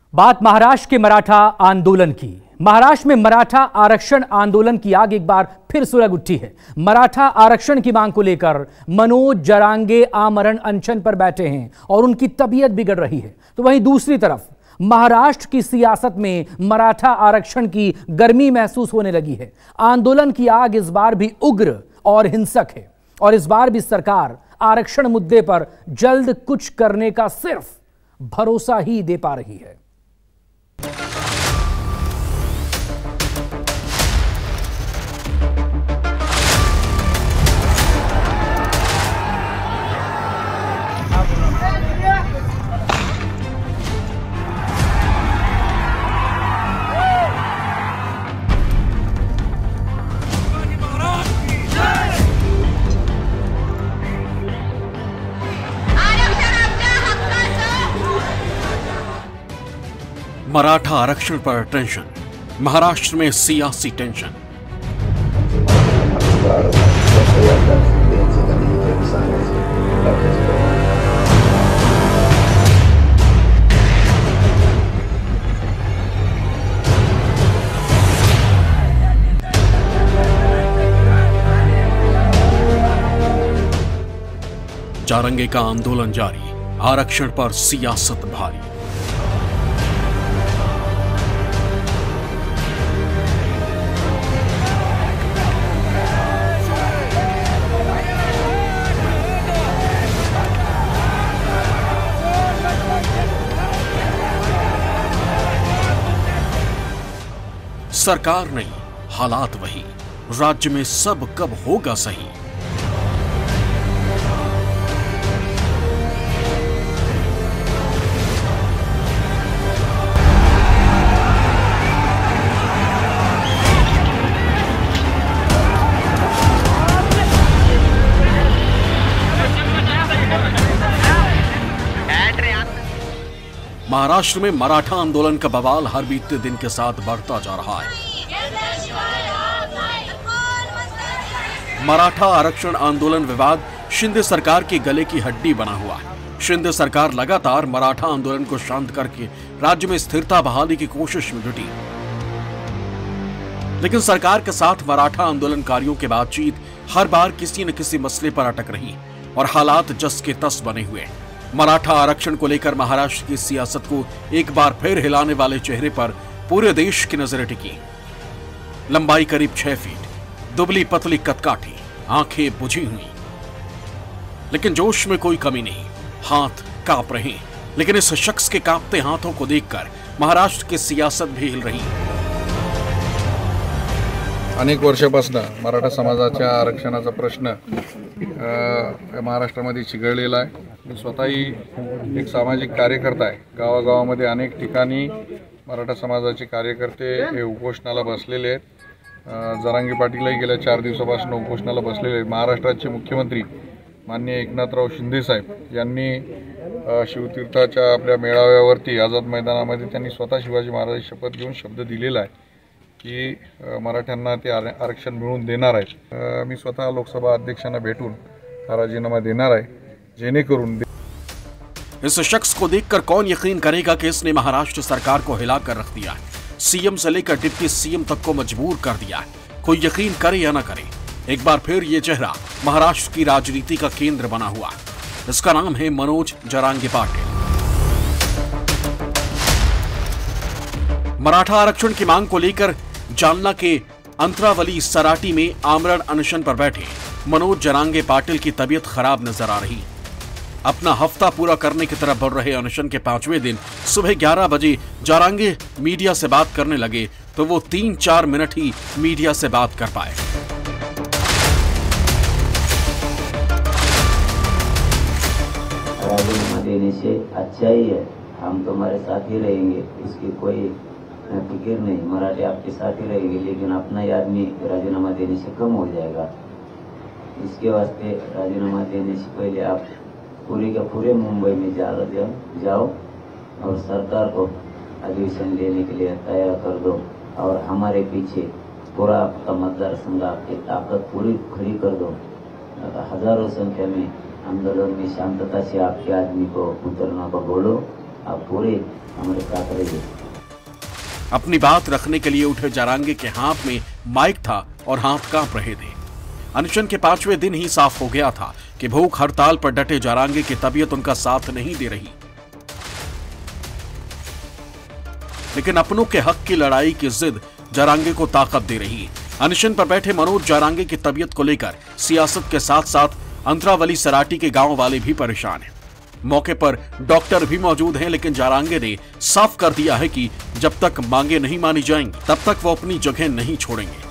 बात महाराष्ट्र के मराठा आंदोलन की। महाराष्ट्र में मराठा आरक्षण आंदोलन की आग एक बार फिर सुलग उठी है। मराठा आरक्षण की मांग को लेकर मनोज जरांगे आमरण अनशन पर बैठे हैं और उनकी तबीयत बिगड़ रही है। तो वहीं दूसरी तरफ महाराष्ट्र की सियासत में मराठा आरक्षण की गर्मी महसूस होने लगी है। आंदोलन की आग इस बार भी उग्र और हिंसक है और इस बार भी सरकार आरक्षण मुद्दे पर जल्द कुछ करने का सिर्फ भरोसा ही दे पा रही है। मराठा आरक्षण पर टेंशन, महाराष्ट्र में सियासी टेंशन। जारंगे का आंदोलन जारी, आरक्षण पर सियासत भारी। सरकार नहीं, हालात वही, राज्य में सब कब होगा सही। महाराष्ट्र में मराठा आंदोलन का बवाल हर बीतते दिन के साथ बढ़ता जा रहा है। मराठा आरक्षण आंदोलन विवाद शिंदे सरकार की गले की हड्डी बना हुआ है। शिंदे सरकार लगातार मराठा आंदोलन को शांत करके राज्य में स्थिरता बहाली की कोशिश में जुटी, लेकिन सरकार के साथ मराठा आंदोलनकारियों की बातचीत हर बार किसी न किसी मसले पर अटक रही और हालात जस के तस बने हुए। मराठा आरक्षण को लेकर महाराष्ट्र की सियासत को एक बार फिर हिलाने वाले चेहरे पर पूरे देश की नजरें टिकी। लंबाई करीब 6 फीट, दुबली पतली कदकाठी, आंखें बुझी हुई, लेकिन जोश में कोई कमी नहीं। हाथ कांप रहे, लेकिन इस शख्स के कांपते हाथों को देखकर महाराष्ट्र की सियासत भी हिल रही है। अनेक वर्षापासून मराठा समाजाच्या आरक्षणाचा प्रश्न महाराष्ट्रामध्ये चिघळलेला आहे। मी स्वतःही एक सामाजिक कार्यकर्ता आहे। गावागावामध्ये अनेक ठिकाणी मराठा समाजाचे कार्यकर्ते हे उपोषणाला बसलेले आहेत। जरांगे पाटीलही गेल्या 4 दिवसापासून उपोषणाला बसलेले आहेत। महाराष्ट्राचे मुख्यमंत्री माननीय एकनाथराव शिंदे साहेब यांनी शिवतीर्थाच्या आपल्या मेळाव्यावरती आझाद मैदानामध्ये त्यांनी स्वतः शिवाजी महाराजांची शपथ घेऊन शब्द दिलेला आहे की मराठ्यांना ते आरक्षण मिळवून देणार आहेत। मी स्वतः लोकसभा अध्यक्षांना भेटून हा राजीनामा देणार आहे, जेणेकरून इस शख्स को देखकर कौन यकीन करेगा कि इसने महाराष्ट्र सरकार को हिलाकर रख दिया है। सीएम से लेकर डिप्टी सीएम तक को मजबूर कर दिया है। कोई यकीन करे या न करे, एक बार फिर ये चेहरा महाराष्ट्र की राजनीति का केंद्र बना हुआ। इसका नाम है मनोज जरांगे पाटिल। मराठा आरक्षण की मांग को लेकर जालना के अंतरावली सराटी में आमरण अनशन पर बैठे मनोज जरांगे पाटिल की तबीयत खराब नजर आ रही। अपना हफ्ता पूरा करने की तरफ बढ़ रहे अनशन के 5वें दिन सुबह 11 बजे जरांगे मीडिया से बात करने लगे तो वो 3-4 मिनट ही मीडिया से बात कर पाए। राजीनामा देने से अच्छा ही है, हम तुम्हारे साथ ही रहेंगे, इसकी कोई फिक्र नहीं, मराठी आपके साथ ही रहेंगे, लेकिन अपना ही आदमी राजीनामा देने से कम हो जाएगा। इसके वास्ते राजीनामा देने से पहले आप पूरे के पूरे मुंबई में जाओ और सरकार को अधिवेशन लेने के लिए तैयार कर दो और हमारे पीछे पूरा आपका मतदार संघ आपकी ताकत पूरी खड़ी कर दो। हजारों संख्या में आंदोलन में शांतता से आपके आदमी को उतरना को बोलो आप पूरे हमारे साथ रहिए। अपनी बात रखने के लिए उठे जरांगे के हाथ में माइक था और हाथ कांप रहे थे। अनशन के 5वें दिन ही साफ हो गया था कि भूख हड़ताल पर डटे जरांगे की तबीयत उनका साथ नहीं दे रही। लेकिन अपनों के हक की लड़ाई की जिद जरांगे को ताकत दे रही है। अनशन पर बैठे मनोज जरांगे की तबीयत को लेकर सियासत के साथ साथ अंतरावली सराटी के गांव वाले भी परेशान हैं। मौके पर डॉक्टर भी मौजूद हैं, लेकिन जरांगे ने साफ कर दिया है कि जब तक मांगे नहीं मानी जाएंगी तब तक वो अपनी जगह नहीं छोड़ेंगे।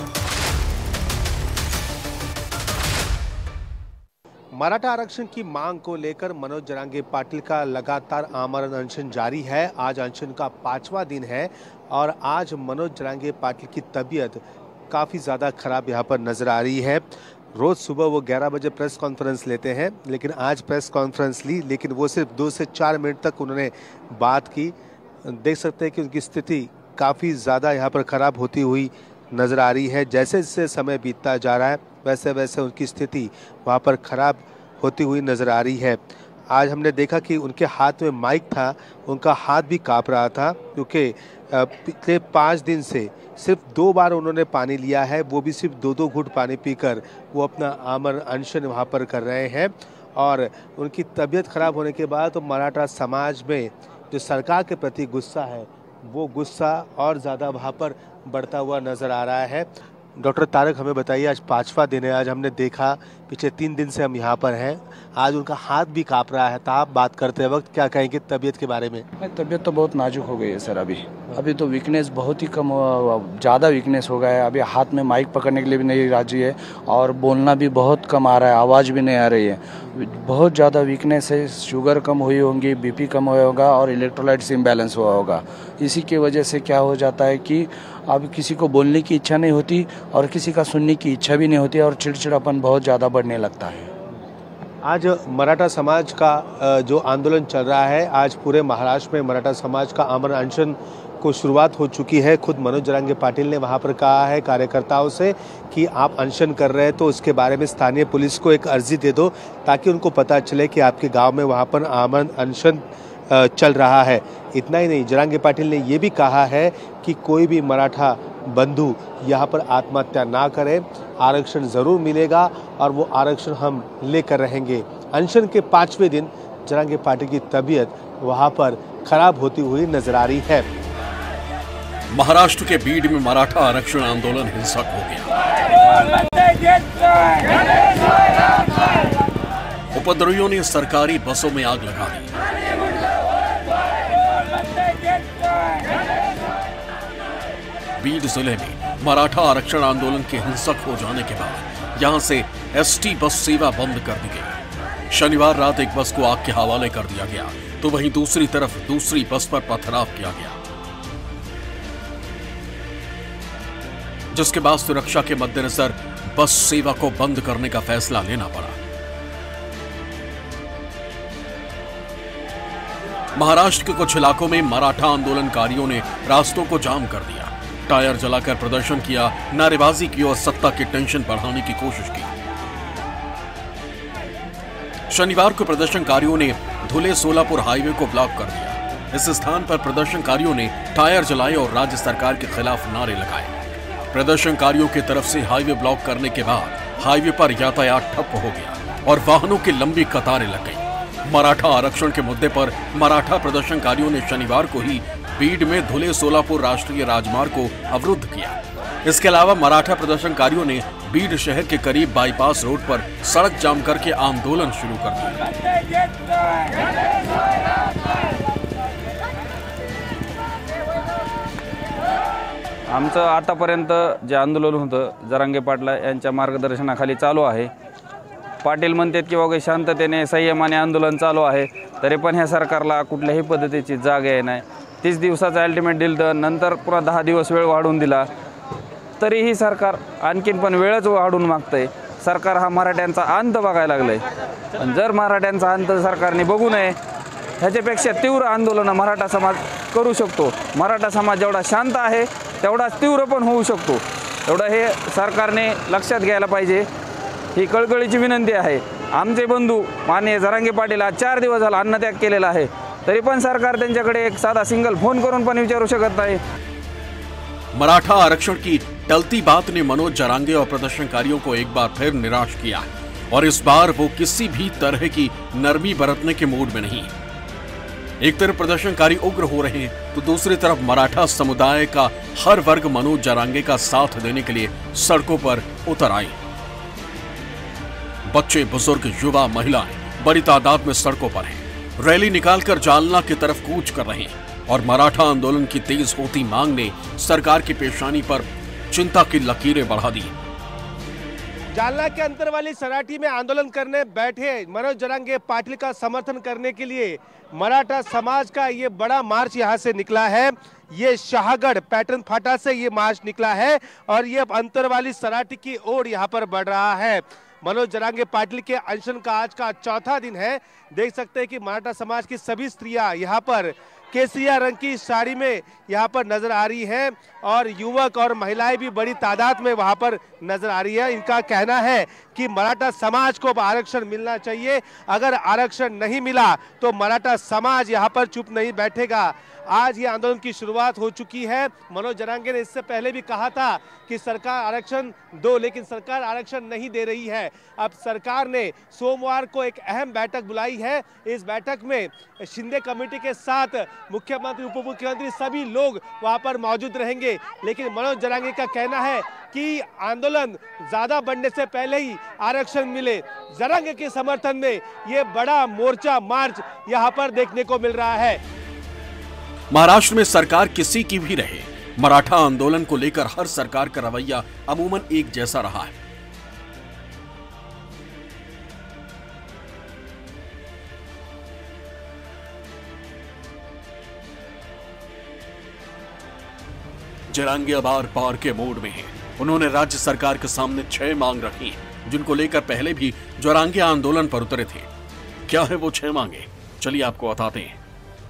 मराठा आरक्षण की मांग को लेकर मनोज जरांगे पाटिल का लगातार आमरण अनशन जारी है। आज अनशन का 5वां दिन है और आज मनोज जरांगे पाटिल की तबीयत काफ़ी ज़्यादा खराब यहाँ पर नज़र आ रही है। रोज़ सुबह वो 11 बजे प्रेस कॉन्फ्रेंस लेते हैं, लेकिन आज प्रेस कॉन्फ्रेंस ली, लेकिन वो सिर्फ 2 से 4 मिनट तक उन्होंने बात की। देख सकते हैं कि उनकी स्थिति काफ़ी ज़्यादा यहाँ पर ख़राब होती हुई नज़र आ रही है। जैसे जैसे समय बीतता जा रहा है वैसे वैसे उनकी स्थिति वहाँ पर ख़राब होती हुई नज़र आ रही है। आज हमने देखा कि उनके हाथ में माइक था, उनका हाथ भी काँप रहा था, क्योंकि पिछले 5 दिन से सिर्फ 2 बार उन्होंने पानी लिया है, वो भी सिर्फ 2-2 घूंट पानी पीकर वो अपना आमरण अनशन वहाँ पर कर रहे हैं। और उनकी तबीयत ख़राब होने के बाद तो मराठा समाज में जो सरकार के प्रति गुस्सा है वो गुस्सा और ज़्यादा वहाँ पर बढ़ता हुआ नज़र आ रहा है। डॉक्टर तारक, हमें बताइए, आज 5वां दिन है। आज हमने देखा पिछले 3 दिन से हम यहाँ पर हैं, आज उनका हाथ भी काँप रहा है। तो आप बात करते वक्त क्या कहेंगे तबीयत के बारे में? तबीयत तो बहुत नाजुक हो गई है सर। अभी तो वीकनेस बहुत ही कम, ज़्यादा वीकनेस हो गया है। अभी हाथ में माइक पकड़ने के लिए भी नहीं राजी है और बोलना भी बहुत कम आ रहा है, आवाज़ भी नहीं आ रही है। बहुत ज़्यादा वीकनेस है। शुगर कम हुई होंगी, बीपी कम हुआ होगा और इलेक्ट्रोलाइट्स इम्बैलेंस हुआ होगा। इसी की वजह से क्या हो जाता है कि अब किसी को बोलने की इच्छा नहीं होती और किसी का सुनने की इच्छा भी नहीं होती और चिड़चिड़ापन बहुत ज़्यादा बढ़ने लगता है। आज मराठा समाज का जो आंदोलन चल रहा है, आज पूरे महाराष्ट्र में मराठा समाज का आमरण अनशन को शुरुआत हो चुकी है। खुद मनोज जरांगे पाटिल ने वहां पर कहा है कार्यकर्ताओं से कि आप अनशन कर रहे हैं तो उसके बारे में स्थानीय पुलिस को एक अर्जी दे दो, ताकि उनको पता चले कि आपके गांव में वहां पर आमरण अनशन चल रहा है। इतना ही नहीं, जरांगे पाटिल ने ये भी कहा है कि कोई भी मराठा बंधु यहाँ पर आत्महत्या ना करे, आरक्षण ज़रूर मिलेगा और वो आरक्षण हम लेकर रहेंगे। अनशन के 5वें दिन जरांगे पाटिल की तबीयत वहाँ पर खराब होती हुई नजर आ रही है। महाराष्ट्र के बीड में मराठा आरक्षण आंदोलन हिंसक हो गया। उपद्रवियों ने सरकारी बसों में आग लगा दी। बीड जिले में मराठा आरक्षण आंदोलन के हिंसक हो जाने के बाद यहां से एसटी बस सेवा बंद कर दी गई। शनिवार रात एक बस को आग के हवाले कर दिया गया, तो वहीं दूसरी तरफ दूसरी बस पर पथराव किया गया, जिसके बाद सुरक्षा के मद्देनजर बस सेवा को बंद करने का फैसला लेना पड़ा। महाराष्ट्र के कुछ इलाकों में मराठा आंदोलनकारियों ने रास्तों को जाम कर दिया, टायर जलाकर प्रदर्शन किया, नारेबाजी की और सत्ता की टेंशन बढ़ाने की कोशिश की। शनिवार को प्रदर्शनकारियों ने धुले सोलापुर हाईवे को ब्लॉक कर दिया। इस स्थान पर प्रदर्शनकारियों ने टायर जलाए और राज्य सरकार के खिलाफ नारे लगाए। प्रदर्शनकारियों की तरफ से हाईवे ब्लॉक करने के बाद हाईवे पर यातायात ठप हो गया और वाहनों की लंबी कतारें लग गई। मराठा आरक्षण के मुद्दे पर मराठा प्रदर्शनकारियों ने शनिवार को ही बीड में धुले सोलापुर राष्ट्रीय राजमार्ग को अवरुद्ध किया। इसके अलावा मराठा प्रदर्शनकारियों ने बीड शहर के करीब बाईपास रोड पर सड़क जाम करके आंदोलन शुरू कर दिया। आमचं आतापर्यंत जे आंदोलन होतं जरांगे पाटला यांच्या मार्गदर्शनाखाली चालू आहे। पाटील म्हणतात की बाबा शांततेने संयमाने आंदोलन चालू आहे, तरी पण ह्या सरकारला कुठल्याही पद्धतीची जाग आहे नाही। 30 दिवसाचा अल्टिमेट दिलं, नंतर पुन्हा 10 दिवस वेळ वाढवून दिला, तरीही सरकार आणखीन पण वेळच वाढवून मागतंय। सरकार हा मराठ्यांचा अंत बघायला लागलाय। जर मराठ्यांचा अंत सरकारने बघू नये, ह्याच्यापेक्षा तीव्र आंदोलन मराठा समाज करू शकतो। मराठा समाज जेवढा शांत आहे तेवढाच तीव्र पण होऊ शकतो, एवढं हे सरकारने लक्षात घ्यायला पाहिजे। ही कळकळीची विनंती आहे। आमचे बंधू माननीय जरांगे पाटील आज 4 दिवस झाला अन्नत्याग केलेला आहे। तरी पण सरकार त्यांच्याकडे एक साधा सिंगल फोन करून पण विचारू शकत नाही। मराठा आरक्षण की टलती बात ने मनोज जरांगे और प्रदर्शनकारियों को एक बार फिर निराश किया और इस बार वो किसी भी तरह की नरमी बरतने के मूड में नहीं। एक तरफ प्रदर्शनकारी उग्र हो रहे हैं तो दूसरी तरफ मराठा समुदाय का हर वर्ग मनोज जरांगे का साथ देने के लिए सड़कों पर उतर आए। बच्चे, बुजुर्ग, युवा, महिलाएं बड़ी तादाद में सड़कों पर हैं। रैली निकालकर जालना की तरफ कूच कर रहे हैं और मराठा आंदोलन की तेज होती मांग ने सरकार की पेशानी पर चिंता की लकीरें बढ़ा दी। जालना के अंतर वाली सराठी में आंदोलन करने बैठे मनोज जरांगे पाटिल का समर्थन करने के लिए मराठा समाज का ये बड़ा मार्च यहाँ से निकला है। ये शाहगढ़ पैटर्न फाटा से ये मार्च निकला है और ये अंतर वाली सराठी की ओर यहाँ पर बढ़ रहा है। मनोज जरांगे पाटिल के अनशन का आज का चौथा दिन है। देख सकते हैं कि मराठा समाज की सभी स्त्रियां यहाँ पर केसरिया रंग की साड़ी में यहाँ पर नजर आ रही हैं और युवक और महिलाएं भी बड़ी तादाद में वहाँ पर नजर आ रही है। इनका कहना है कि मराठा समाज को आरक्षण मिलना चाहिए, अगर आरक्षण नहीं मिला तो मराठा समाज यहाँ पर चुप नहीं बैठेगा। आज ये आंदोलन की शुरुआत हो चुकी है। मनोज जरांगे ने इससे पहले भी कहा था कि सरकार आरक्षण दो, लेकिन सरकार आरक्षण नहीं दे रही है। अब सरकार ने सोमवार को एक अहम बैठक बुलाई है। इस बैठक में शिंदे कमेटी के साथ मुख्यमंत्री, उप मुख्यमंत्री सभी लोग वहां पर मौजूद रहेंगे। लेकिन मनोज जरांगे का कहना है कि आंदोलन ज्यादा बढ़ने से पहले ही आरक्षण मिले। जरांगे के समर्थन में ये बड़ा मोर्चा मार्च यहाँ पर देखने को मिल रहा है। महाराष्ट्र में सरकार किसी की भी रहे, मराठा आंदोलन को लेकर हर सरकार का रवैया अमूमन एक जैसा रहा है। जरांगे अब आर पार के मूड में हैं। उन्होंने राज्य सरकार के सामने 6 मांग रखी हैं, जिनको लेकर पहले भी जरांगे आंदोलन पर उतरे थे। क्या है वो 6 मांगे, चलिए आपको बताते हैं।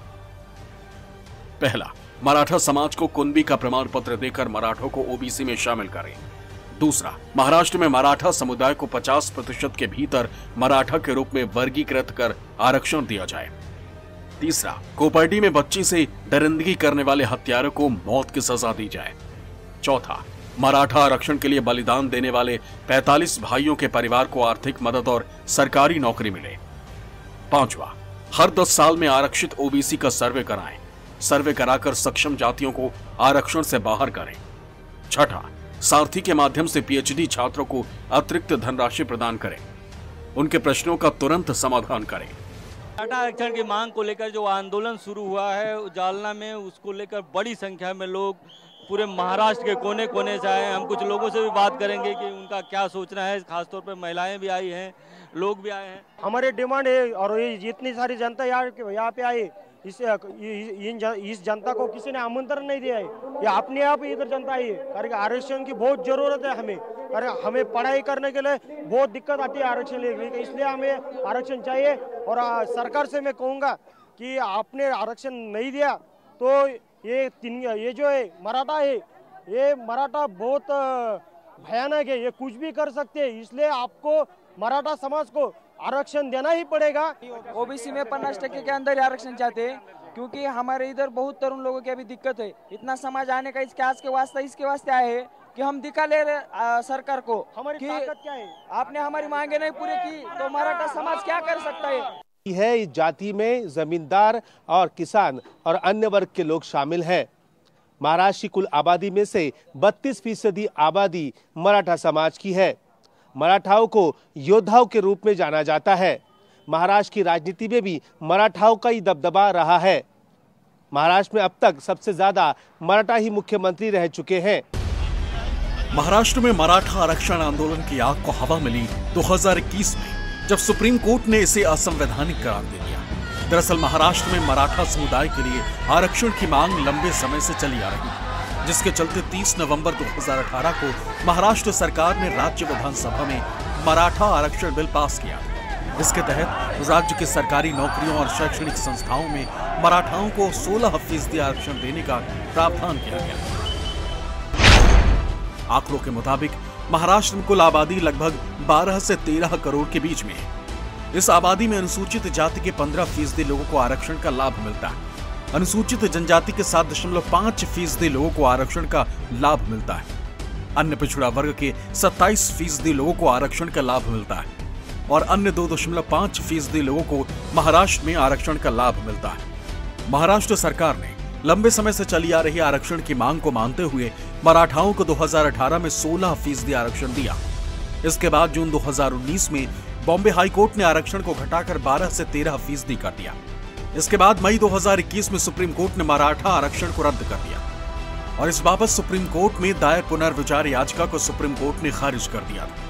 पहला, मराठा समाज को कुनबी का प्रमाण पत्र देकर मराठों को ओबीसी में शामिल करें। दूसरा, महाराष्ट्र में मराठा समुदाय को 50% के भीतर मराठा के रूप में वर्गीकृत कर आरक्षण दिया जाए। तीसरा, कोपर्डी में बच्ची से दरिंदगी करने वाले हत्यारों को मौत की सजा दी जाए। चौथा, मराठा आरक्षण के लिए बलिदान देने वाले 45 भाइयों के परिवार को आर्थिक मदद और सरकारी नौकरी मिले। पांचवा, हर 10 साल में आरक्षित ओबीसी का सर्वे कराएं। सर्वे कराकर सक्षम जातियों को आरक्षण से बाहर करें। छठा, सारथी के माध्यम से पीएचडी छात्रों को अतिरिक्त धनराशि प्रदान करें। उनके प्रश्नों का तुरंत समाधान करें। मराठा आरक्षण की मांग को लेकर जो आंदोलन शुरू हुआ है जालना में, उसको लेकर बड़ी संख्या में लोग पूरे महाराष्ट्र के कोने कोने से आए। हम कुछ लोगों से भी बात करेंगे कि उनका क्या सोचना है। खासतौर पर महिलाएं भी आई हैं, लोग भी आए हैं। हमारे डिमांड है और ये जितनी सारी जनता यहाँ पे आई, इस जनता को किसी ने आमंत्रण नहीं दिया है। ये अपने आप इधर जनता आई है, कारण आरक्षण की बहुत जरूरत है हमें। अरे हमें पढ़ाई करने के लिए बहुत दिक्कत आती है आरक्षण लेकर, इसलिए हमें आरक्षण चाहिए। और सरकार से मैं कहूँगा कि आपने आरक्षण नहीं दिया तो ये जो है मराठा है, ये मराठा बहुत भयानक है, ये कुछ भी कर सकते हैं। इसलिए आपको मराठा समाज को आरक्षण देना ही पड़ेगा। ओबीसी में 50% के अंदर आरक्षण चाहते हैं, क्योंकि हमारे इधर बहुत तरुण लोगों की अभी दिक्कत है। इतना समाज आने का इसके वास्ते आए हैं कि हम दिखा ले रहे सरकार को हमारी ताकत क्या है। आपने हमारी मांगे नहीं पूरी की तो मराठा समाज क्या कर सकता है। इस जाति में जमींदार और किसान और अन्य वर्ग के लोग शामिल हैं। महाराष्ट्र की कुल आबादी में से 32% आबादी मराठा समाज की है। मराठाओं को योद्धाओं के रूप में जाना जाता है। महाराष्ट्र की राजनीति में भी मराठाओं का ही दबदबा रहा है। महाराष्ट्र में अब तक सबसे ज्यादा मराठा ही मुख्यमंत्री रह चुके हैं। महाराष्ट्र में मराठा आरक्षण आंदोलन की आग को हवा मिली 2021 में, जब सुप्रीम कोर्ट ने इसे असंवैधानिक करार दे दिया। दरअसल महाराष्ट्र में मराठा समुदाय के लिए आरक्षण की मांग लंबे समय से चली आ रही है, जिसके चलते 30 नवंबर 2018 को महाराष्ट्र सरकार ने राज्य विधानसभा में मराठा आरक्षण बिल पास किया। इसके तहत राज्य के सरकारी नौकरियों और शैक्षणिक संस्थाओं में मराठाओं को 16% आरक्षण देने का प्रावधान किया गया। आंकड़ों के मुताबिक महाराष्ट्र में कुल आबादी लगभग 12 से 13 करोड़ के बीच में है। इस आबादी में अनुसूचित जाति के 15% लोगों को आरक्षण का लाभ मिलता है। अनुसूचित जनजाति के 7.5% लोगों को आरक्षण का लाभ मिलता है। अन्य पिछड़ा वर्ग के 27% लोगों को आरक्षण का लाभ मिलता है और अन्य 2.5% लोगों को महाराष्ट्र में आरक्षण का लाभ मिलता है। महाराष्ट्र सरकार ने लंबे समय से चली आ रही आरक्षण की मांग को मानते हुए मराठाओं को 2018 में 16% आरक्षण दिया। इसके बाद जून 2019 में बॉम्बे हाईकोर्ट ने आरक्षण को घटाकर 12 से 13% कर दिया। इसके बाद मई 2021 में सुप्रीम कोर्ट ने मराठा आरक्षण को रद्द कर दिया और इस बाबत सुप्रीम कोर्ट में दायर पुनर्विचार याचिका को सुप्रीम कोर्ट ने खारिज कर दिया था।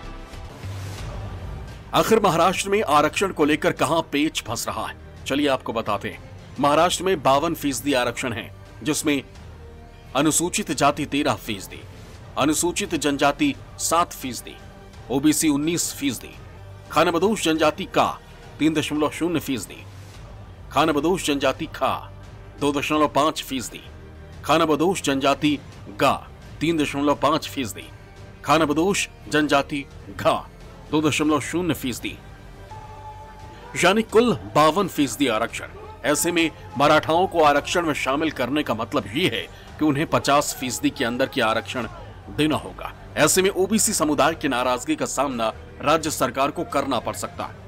आखिर महाराष्ट्र में आरक्षण को लेकर कहां पेच फंस रहा है, चलिए आपको बताते हैं। महाराष्ट्र में 52% आरक्षण है, जिसमें अनुसूचित जाति 13%, अनुसूचित जनजाति 7%, ओबीसी 19%, खानाबदोश जनजाति का 3.0%, खानाबदोश जनजाति खा 2.5%, खानाबदोश जनजाति गा 3.5%, खानाबदोश जनजाति घा 2.0%, यानी कुल 52% आरक्षण। ऐसे में मराठाओं को आरक्षण में शामिल करने का मतलब ये है कि उन्हें 50% के अंदर की आरक्षण देना होगा। ऐसे में ओबीसी समुदाय की नाराजगी का सामना राज्य सरकार को करना पड़ सकता है।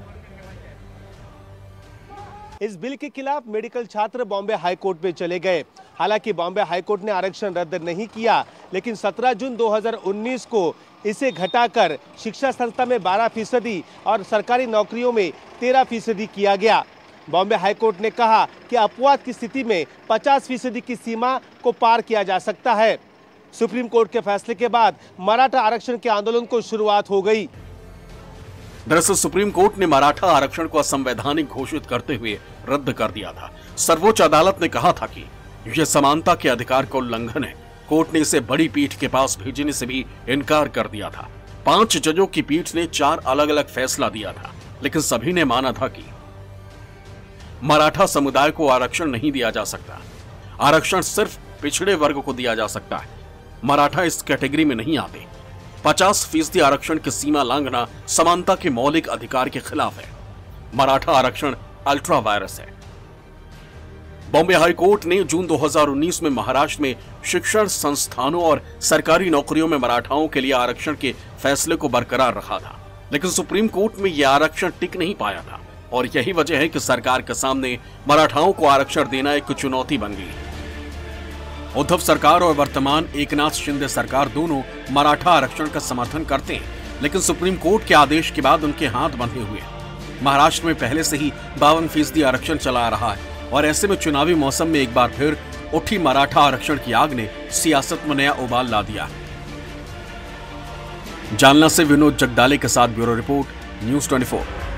इस बिल के खिलाफ मेडिकल छात्र बॉम्बे हाईकोर्ट में चले गए। हालांकि बॉम्बे हाईकोर्ट ने आरक्षण रद्द नहीं किया, लेकिन 17 जून 2019 को इसे घटाकर शिक्षा संस्था में 12% और सरकारी नौकरियों में 13% किया गया। बॉम्बे हाईकोर्ट ने कहा कि अपवाद की स्थिति में 50% की सीमा को पार किया जा सकता है। सुप्रीम कोर्ट के फैसले के बाद मराठा आरक्षण के आंदोलन को शुरुआत हो गई। दरअसल सुप्रीम कोर्ट ने मराठा आरक्षण को असंवैधानिक घोषित करते हुए रद्द कर दिया था। सर्वोच्च अदालत ने कहा था कि यह समानता के अधिकार का उल्लंघन है। कोर्ट ने इसे बड़ी पीठ के पास भेजने से भी इनकार कर दिया था। 5 जजों की पीठ ने 4 अलग अलग फैसला दिया था, लेकिन सभी ने माना था कि मराठा समुदाय को आरक्षण नहीं दिया जा सकता। आरक्षण सिर्फ पिछड़े वर्ग को दिया जा सकता है। मराठा इस कैटेगरी में नहीं आते। 50% आरक्षण की सीमा लांघना समानता के मौलिक अधिकार के खिलाफ है। मराठा आरक्षण अल्ट्रा वायरस है। बॉम्बे हाईकोर्ट ने जून 2019 में महाराष्ट्र में शिक्षण संस्थानों और सरकारी नौकरियों में मराठाओं के लिए आरक्षण के फैसले को बरकरार रखा था, लेकिन सुप्रीम कोर्ट में यह आरक्षण टिक नहीं पाया था और यही वजह है कि सरकार के सामने मराठाओं को आरक्षण देना एक चुनौती बन गई। उद्धव सरकार और वर्तमान एकनाथ शिंदे सरकार दोनों मराठा आरक्षण का समर्थन करते हैं, लेकिन सुप्रीम कोर्ट के आदेश के बाद उनके हाथ बंधे हुए हैं। महाराष्ट्र में पहले से ही 52% आरक्षण चला आ रहा है और ऐसे में चुनावी मौसम में एक बार फिर उठी मराठा आरक्षण की आग ने सियासत में नया उबाल ला दिया। जालना से विनोद जगदाले के साथ ब्यूरो रिपोर्ट, न्यूज़ 24।